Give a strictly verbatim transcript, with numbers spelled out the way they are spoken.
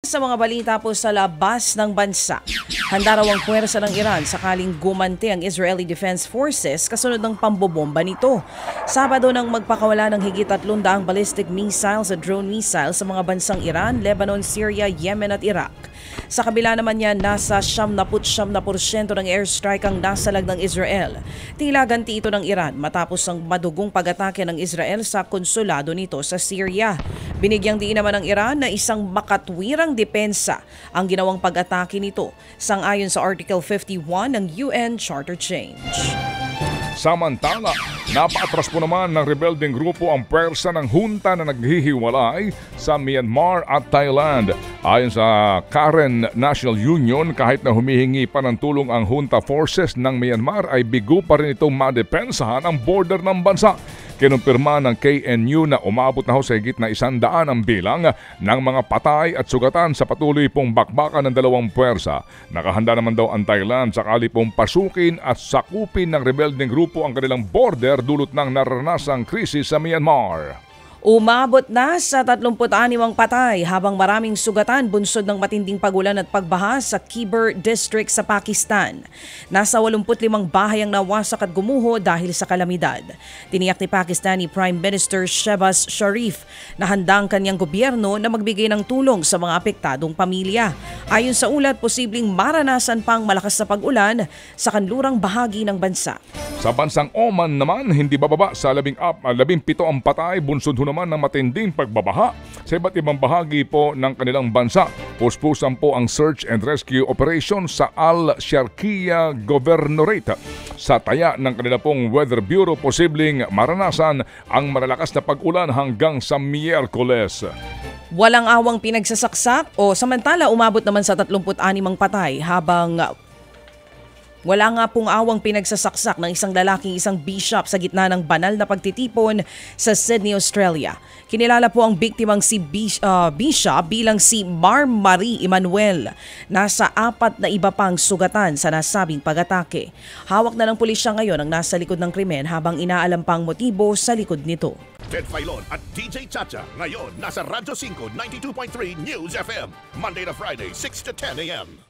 Sa mga balita po sa labas ng bansa, handa raw ang puwersa ng Iran sakaling gumanti ang Israeli Defense Forces kasunod ng pambobomba nito. Sabado nang magpakawala ng higit tatlong daang ballistic missiles at drone missiles sa mga bansang Iran, Lebanon, Syria, Yemen at Iraq. Sa kabila naman niya, nasa siyam na siyam na porsyento ng airstrike ang nasalag ng Israel. Tila ganti ito ng Iran matapos ang madugong pag-atake ng Israel sa konsulado nito sa Syria. Binigyang diin naman ng Iran na isang makatwirang depensa ang ginawang pag-atake nito, sang-ayon sa Article fifty-one ng U N Charter Change. Samantala, napaatras po naman ng rebelding grupo ang pwersa ng hunta na naghihiwalay sa Myanmar at Thailand. Ayon sa Karen National Union, kahit na humihingi pa ng tulong ang junta forces ng Myanmar ay bigo pa rin itong madepensahan ang border ng bansa. Kinumpirma ng K N U na umabot na ho sa higit na isandaan ang bilang ng mga patay at sugatan sa patuloy pong bakbakan ng dalawang puwersa. Nakahanda naman daw ang Thailand sakali pong pasukin at sakupin ng rebelding grupo ang kanilang border dulot ng naranasang krisis sa Myanmar. Umabot na sa tatlumput anim ang patay habang maraming sugatan bunsod ng matinding pagulan at pagbaha sa Khyber District sa Pakistan. Nasa walumpu't limang bahay ang nawasak at gumuho dahil sa kalamidad. Tiniyak ni Pakistani Prime Minister Shehbaz Sharif na handa ang kanyang gobyerno na magbigay ng tulong sa mga apektadong pamilya. Ayon sa ulat, posibleng maranasan pang malakas na pag-ulan sa kanlurang bahagi ng bansa. Sa bansang Oman naman, hindi bababa sa labing, up, labing pito ang patay bunsod naman ng matinding pagbabaha sa iba't ibang bahagi po ng kanilang bansa. Puspusan po ang search and rescue operation sa Al-Sharqiya Governorate. Sa taya ng kanila pong Weather Bureau, posibleng maranasan ang malalakas na pag-ulan hanggang sa Miyerkules. Walang awang pinagsasaksak o samantala umabot naman sa tatlumput anim ang patay habang wala nga pong awang pinagsasaksak ng isang lalaking isang bishop sa gitna ng banal na pagtitipon sa Sydney, Australia. Kinilala po ang biktimang si Bishop bilang si Mar Marie Emmanuel. Nasa apat na iba pang sugatan sa nasabing pag-atake. Hawak na ng pulisya ngayon ang nasa likod ng krimen habang inaalam pang motibo sa likod nito. Ted Filon at D J Chacha ngayon nasa Radyo five ninety-two point three News F M. Monday to Friday, six to ten a m